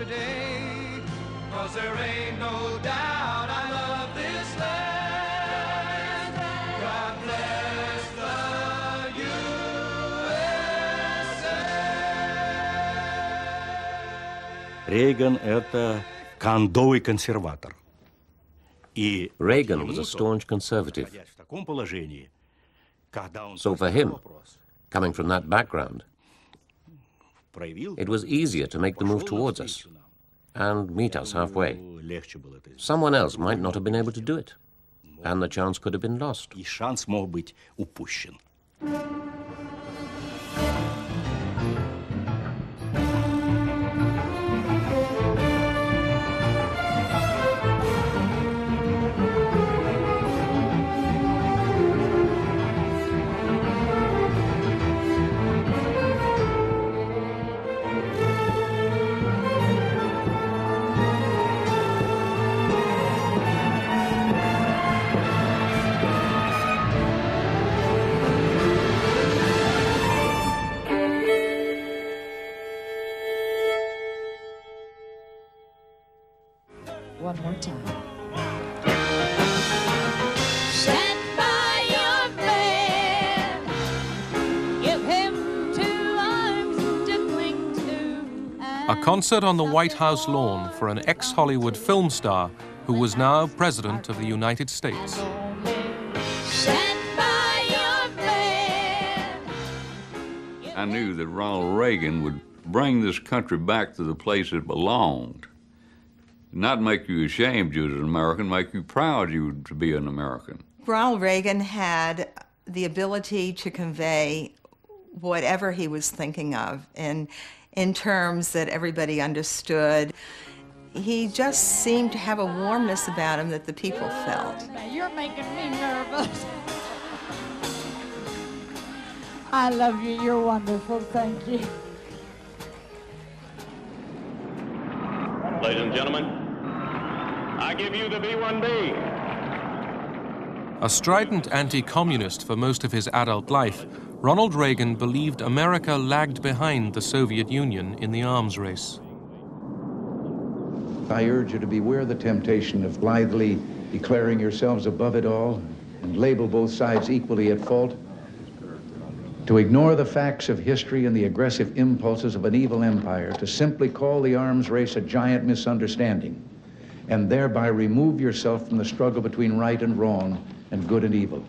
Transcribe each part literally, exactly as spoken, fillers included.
today, 'cause there ain't no doubt I love this land. God bless the U S A. Рейган – это кондовый консерватор. И Reagan was a staunch conservative. в таком положении, когда он So for him, coming from that background, проявил, it was easier to make the move towards us and meet us halfway. легче было это. Someone else might not have been able to do it, and the chance could have been lost. И шанс мог быть упущен. One more time. Stand by your man. Give him two arms to cling to. A concert on the White House lawn for an ex-Hollywood film star who was now President of the United States. Stand by your man. I knew that Ronald Reagan would bring this country back to the place it belonged. Not make you ashamed you as an American, make you proud you to be an American. Ronald Reagan had the ability to convey whatever he was thinking of in, in terms that everybody understood. He just seemed to have a warmness about him that the people felt. You're making me nervous. I love you. You're wonderful. Thank you. Ladies and gentlemen, I give you the B one B. A strident anti-communist for most of his adult life, Ronald Reagan believed America lagged behind the Soviet Union in the arms race. I urge you to beware the temptation of blithely declaring yourselves above it all and label both sides equally at fault, to ignore the facts of history and the aggressive impulses of an evil empire, to simply call the arms race a giant misunderstanding, and thereby remove yourself from the struggle between right and wrong and good and evil.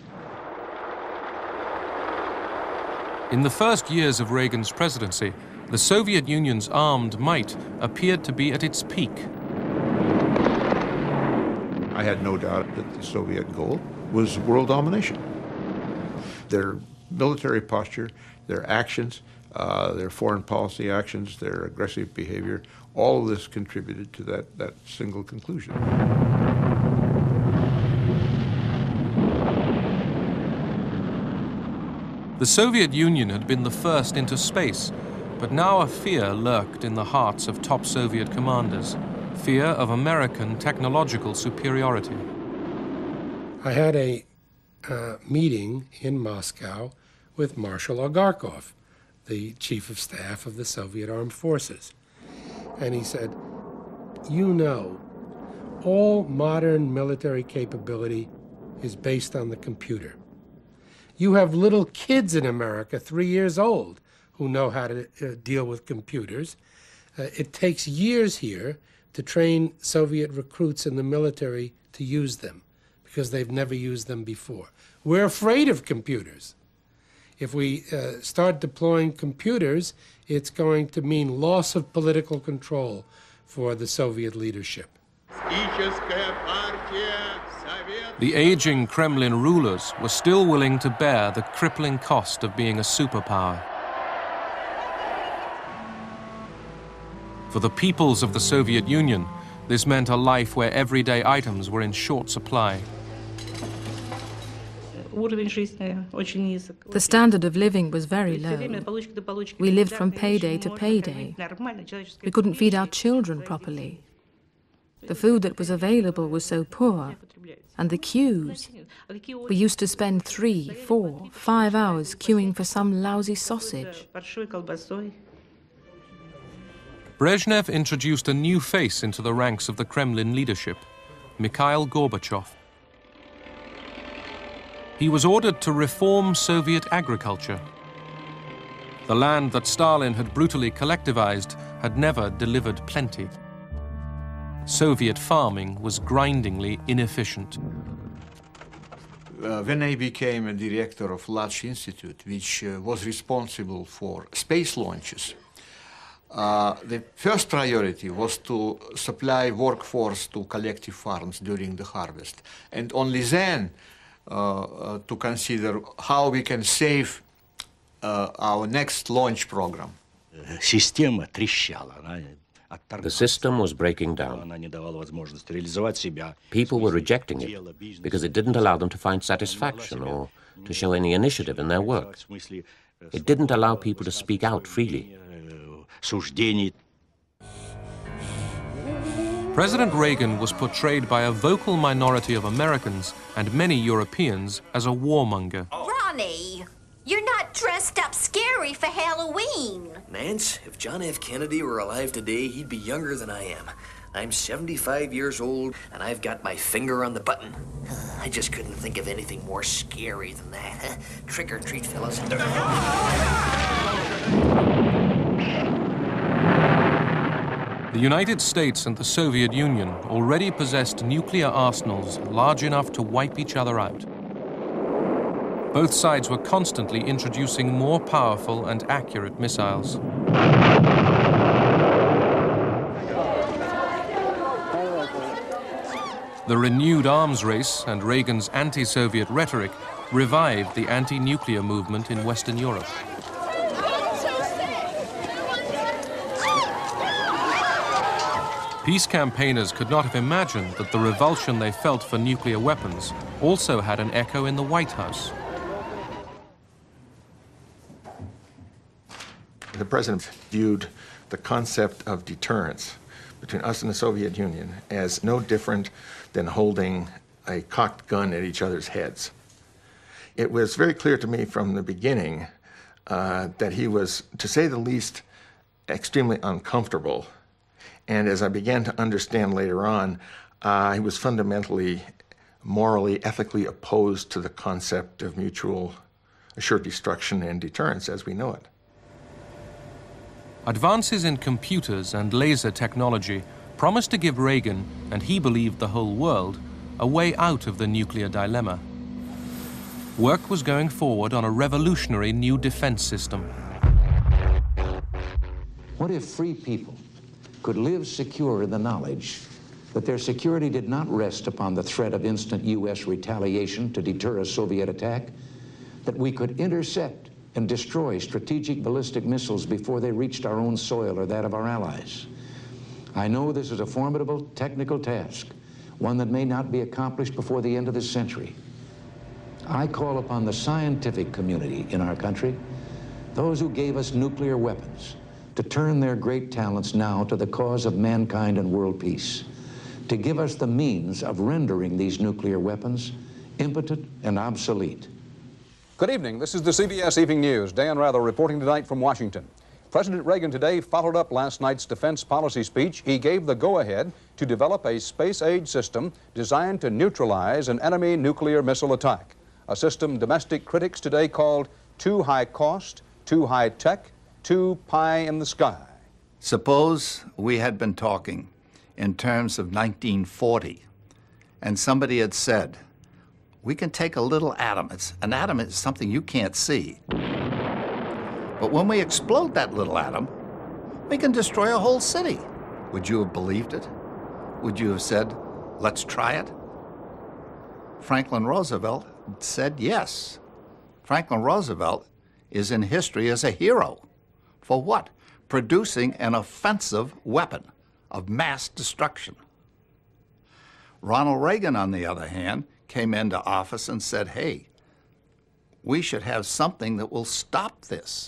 In the first years of Reagan's presidency, the Soviet Union's armed might appeared to be at its peak. I had no doubt that the Soviet goal was world domination. Their military posture, their actions, uh, their foreign policy actions, their aggressive behavior, all of this contributed to that, that single conclusion. The Soviet Union had been the first into space, but now a fear lurked in the hearts of top Soviet commanders, fear of American technological superiority. I had a uh, meeting in Moscow with Marshal Agarkov, the chief of staff of the Soviet Armed Forces. And he said, you know, all modern military capability is based on the computer. You have little kids in America, three years old, who know how to uh, deal with computers. Uh, it takes years here to train Soviet recruits in the military to use them, because they've never used them before. We're afraid of computers. If we uh, start deploying computers, it's going to mean loss of political control for the Soviet leadership. The aging Kremlin rulers were still willing to bear the crippling cost of being a superpower. For the peoples of the Soviet Union, this meant a life where everyday items were in short supply. The standard of living was very low. We lived from payday to payday. We couldn't feed our children properly. The food that was available was so poor, and the queues. We used to spend three, four, five hours queuing for some lousy sausage. Brezhnev introduced a new face into the ranks of the Kremlin leadership, Mikhail Gorbachev. He was ordered to reform Soviet agriculture. The land that Stalin had brutally collectivized had never delivered plenty. Soviet farming was grindingly inefficient. Uh, when I became a director of Lach Institute, which uh, was responsible for space launches, uh, the first priority was to supply workforce to collective farms during the harvest, and only then uh, uh, to consider how we can save uh, our next launch program. Система трещала. The system was breaking down. People were rejecting it because it didn't allow them to find satisfaction or to show any initiative in their work. It didn't allow people to speak out freely. President Reagan was portrayed by a vocal minority of Americans and many Europeans as a warmonger. Ronnie, you're not dressed up scary for Halloween. Nance, if John F. Kennedy were alive today, he'd be younger than I am. I'm seventy-five years old, and I've got my finger on the button. I just couldn't think of anything more scary than that. Huh? Trick or treat, fellas. The United States and the Soviet Union already possessed nuclear arsenals large enough to wipe each other out. Both sides were constantly introducing more powerful and accurate missiles. The renewed arms race and Reagan's anti-Soviet rhetoric revived the anti-nuclear movement in Western Europe. Peace campaigners could not have imagined that the revulsion they felt for nuclear weapons also had an echo in the White House. The president viewed the concept of deterrence between us and the Soviet Union as no different than holding a cocked gun at each other's heads. It was very clear to me from the beginning uh, that he was, to say the least, extremely uncomfortable. And as I began to understand later on, uh, he was fundamentally, morally, ethically opposed to the concept of mutual assured destruction and deterrence as we know it. Advances in computers and laser technology promised to give Reagan, and he believed the whole world, a way out of the nuclear dilemma. Work was going forward on a revolutionary new defense system. What if free people could live secure in the knowledge that their security did not rest upon the threat of instant U S retaliation to deter a Soviet attack, that we could intercept and destroy strategic ballistic missiles before they reached our own soil or that of our allies? I know this is a formidable technical task, one that may not be accomplished before the end of this century. I call upon the scientific community in our country, those who gave us nuclear weapons, to turn their great talents now to the cause of mankind and world peace, to give us the means of rendering these nuclear weapons impotent and obsolete. Good evening. This is the C B S Evening News. Dan Rather reporting tonight from Washington. President Reagan today followed up last night's defense policy speech. He gave the go-ahead to develop a space-age system designed to neutralize an enemy nuclear missile attack, a system domestic critics today called too high cost, too high tech, too pie in the sky. Suppose we had been talking in terms of nineteen forty, and somebody had said, we can take a little atom. It's, an atom is something you can't see. But when we explode that little atom, we can destroy a whole city. Would you have believed it? Would you have said, let's try it? Franklin Roosevelt said yes. Franklin Roosevelt is in history as a hero. For what? Producing an offensive weapon of mass destruction. Ronald Reagan, on the other hand, came into office and said, hey, we should have something that will stop this.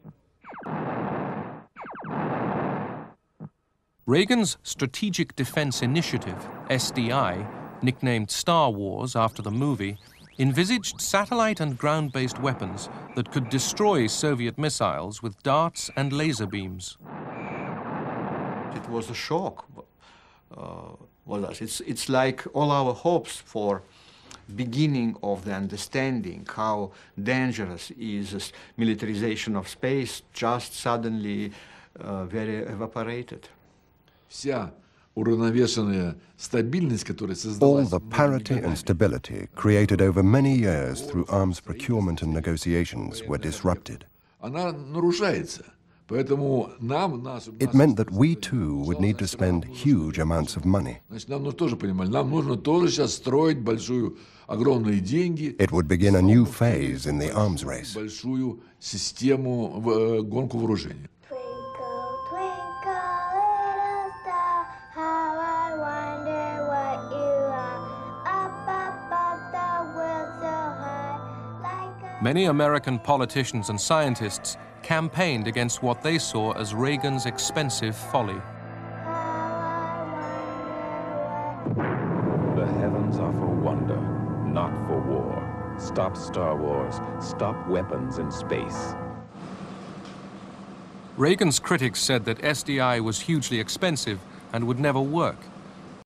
Reagan's Strategic Defense Initiative, S D I, nicknamed Star Wars after the movie, envisaged satellite and ground-based weapons that could destroy Soviet missiles with darts and laser beams. it was a shock. Uh, was us. It's, it's like all our hopes for beginning of the understanding how dangerous is this militarization of space just suddenly uh, very evaporated. Вся уравновешенная стабильность, которая All создалась the parity and stability created over many years through arms procurement and negotiations were disrupted. она нарушается. Поэтому нам, нас, It meant that we too would need to spend huge amounts of money. Значит, нам нужно тоже понимать, нам нужно тоже сейчас строить большую, огромные деньги. It would begin a new phase in the arms race. Большую систему, э, гонку вооружений. Many American politicians and scientists campaigned against what they saw as Reagan's expensive folly. The heavens are for wonder, not for war. Stop Star Wars. Stop weapons in space. Reagan's critics said that S D I was hugely expensive and would never work.